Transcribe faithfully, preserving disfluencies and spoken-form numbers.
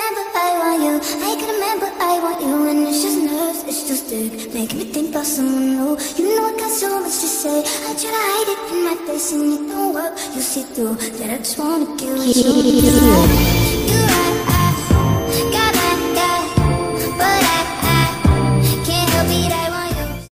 remember I want you. I can remember I want you. And it's just nerves, it's just dick, making me think about someone new. You know I got so much to say. I try to hide it in my face and it don't work. You see through that I just wanna kill you. You, you,